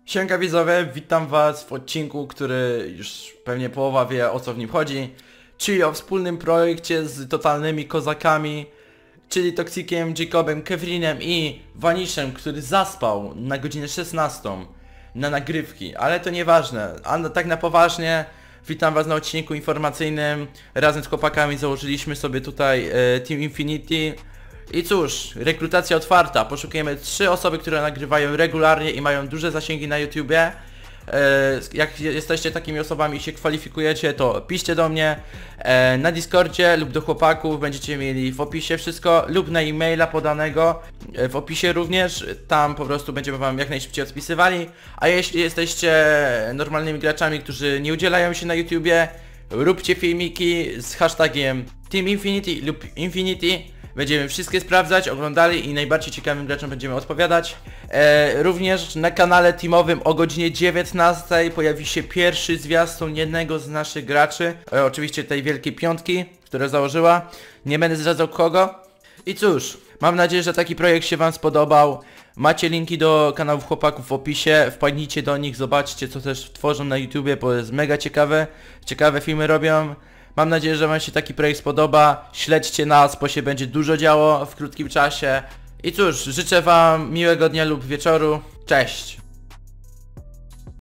Siemka widzowie, witam was w odcinku, który już pewnie połowa wie, o co w nim chodzi, czyli o wspólnym projekcie z totalnymi kozakami, czyli Toxikiem, Jacobem, Kevrinem i Vanishem, który zaspał na godzinę 16 na nagrywki, ale to nieważne, a tak na poważnie witam was na odcinku informacyjnym. Razem z chłopakami założyliśmy sobie tutaj Team Infinity. I cóż, rekrutacja otwarta, poszukujemy 3 osoby, które nagrywają regularnie i mają duże zasięgi na YouTubie. Jak jesteście takimi osobami i się kwalifikujecie, to piszcie do mnie na Discordzie lub do chłopaków, będziecie mieli w opisie wszystko, lub na e-maila podanego w opisie również, tam po prostu będziemy wam jak najszybciej odpisywali. A jeśli jesteście normalnymi graczami, którzy nie udzielają się na YouTubie, róbcie filmiki z hashtagiem Team Infinity lub Infinity. Będziemy wszystkie sprawdzać, oglądali i najbardziej ciekawym graczom będziemy odpowiadać. Również na kanale teamowym o godzinie 19 pojawi się pierwszy zwiastun jednego z naszych graczy. Oczywiście tej wielkiej piątki, która założyła. Nie będę zdradzał kogo. I cóż, mam nadzieję, że taki projekt się wam spodobał. Macie linki do kanałów chłopaków w opisie, wpadnijcie do nich, zobaczcie co też tworzą na YouTubie, bo jest mega ciekawe. Ciekawe filmy robią. Mam nadzieję, że wam się taki projekt spodoba. Śledźcie nas, bo się będzie dużo działo w krótkim czasie. I cóż, życzę wam miłego dnia lub wieczoru. Cześć!